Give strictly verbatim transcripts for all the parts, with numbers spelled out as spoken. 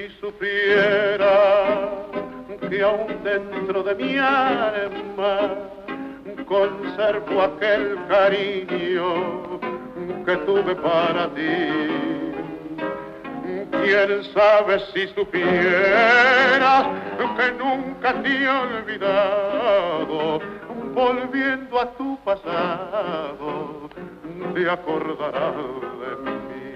supiera que aún dentro de mi alma conservo aquel cariño que tuve para ti. Quién sabe si supieras que nunca te he olvidado, volviendo a tu pasado, te acordarás de mí.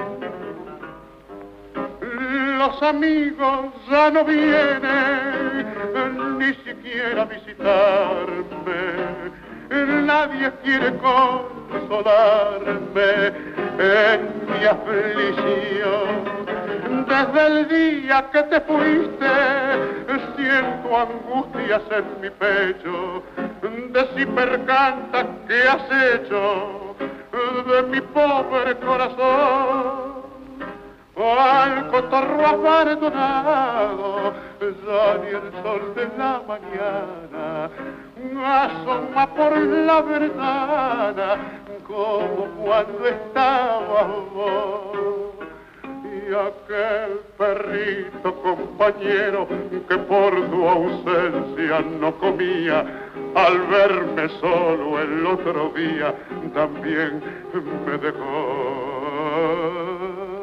Los amigos ya no vienen ni siquiera a visitarme. Nadie quiere consolarme en mi aflicción. Desde el día que te fuiste siento angustias en mi pecho de si percanta que has hecho de mi pobre corazón. Al cotorro abandonado, ya ni el sol de la mañana asoma por la ventana como cuando estabas vos. Y aquel perrito compañero que por tu ausencia no comía, al verme solo el otro día también me dejó.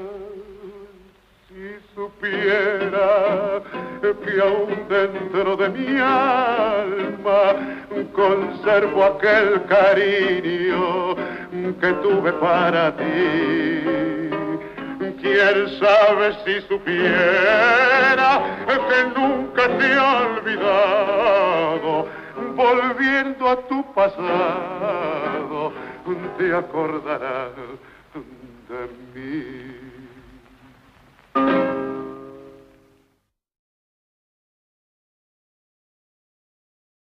Supiera que aún dentro de mi alma conservo aquel cariño que tuve para ti. Quién sabe si supiera que nunca te he olvidado, volviendo a tu pasado te acordarás de mí.